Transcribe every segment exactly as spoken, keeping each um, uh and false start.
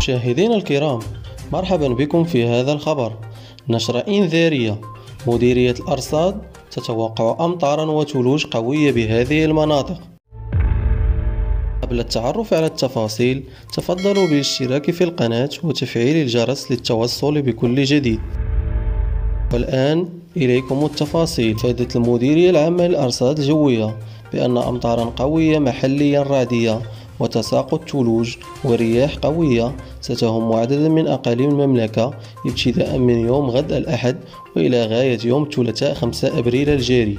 مشاهدينا الكرام، مرحبا بكم في هذا الخبر. نشرة إنذارية: مديرية الأرصاد تتوقع أمطارا وثلوج قوية بهذه المناطق. قبل التعرف على التفاصيل، تفضلوا بالاشتراك في القناة وتفعيل الجرس للتوصل بكل جديد. والآن إليكم التفاصيل. فادت المديرية العامة للأرصاد الجوية بأن أمطارا قوية محليا رعدية وتساقط ثلوج ورياح قوية ستهم عددا من أقاليم المملكة ابتداء من يوم غد الأحد وإلى غاية يوم الثلاثاء خمسة أبريل الجاري.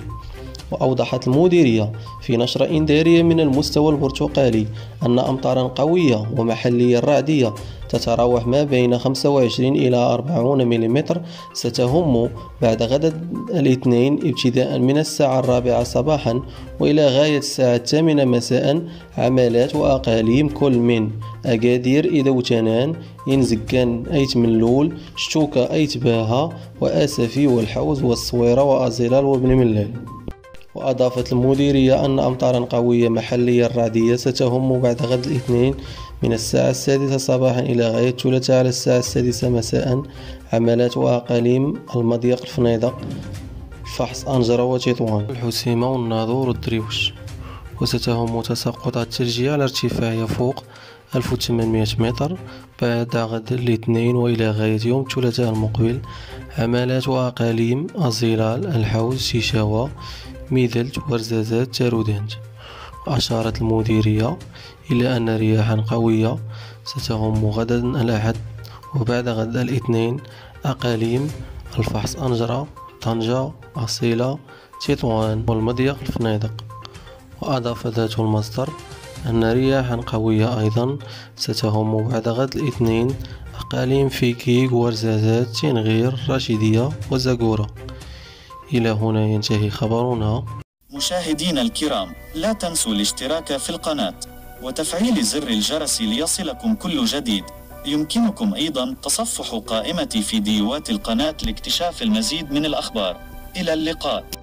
وأوضحت المديرية في نشرة إنذارية من المستوى البرتقالي أن أمطارا قوية ومحلية رعدية تتراوح ما بين خمسة وعشرين إلى أربعين ملم ستهم بعد غد الاثنين ابتداء من الساعة الرابعة صباحا وإلى غاية الساعة الثامنة مساء عمالات وأقاليم كل من أكادير إذوتنان، إنزكان أيت ملول، شتوكا أيت باها، وآسفي والحوز والصويرة وأزلال وابن ملال. وأضافت المديرية أن أمطارا قوية محلية رعدية ستهم بعد غد الاثنين من الساعة السادسة صباحا إلى غاية الثلاثاء على الساعة السادسة مساء عمالات وأقاليم المضيق، الفنيدق، الفحص، أنجرة وتطوان، الحسيمة والناظور والدريوش. وستهم تساقطات ثلجية على ارتفاع يفوق ألف وثمانمائة متر بعد غد الاثنين وإلى غاية يوم الثلاثاء المقبل عمالات وأقاليم الظلال، الحوز، شيشاوة، ميدلت، ورزازات، تارودانت. وأشارت المديرية إلى أن رياحا قوية ستهم غدا الأحد وبعد غد الاثنين أقاليم الفحص، أنجرة، طنجة، أصيلة، تطوان والمضيق، الفنيدق. وأضاف ذات المصدر أن رياحا قوية أيضا ستهم بعد غد الاثنين أقاليم فيكيك، ورزازات، تنغير، رشيدية وزاقورة. إلى هنا ينتهي خبرنا. مشاهدينا الكرام، لا تنسوا الاشتراك في القناة وتفعيل زر الجرس ليصلكم كل جديد. يمكنكم أيضا تصفح قائمة فيديوهات القناة لاكتشاف المزيد من الأخبار. إلى اللقاء.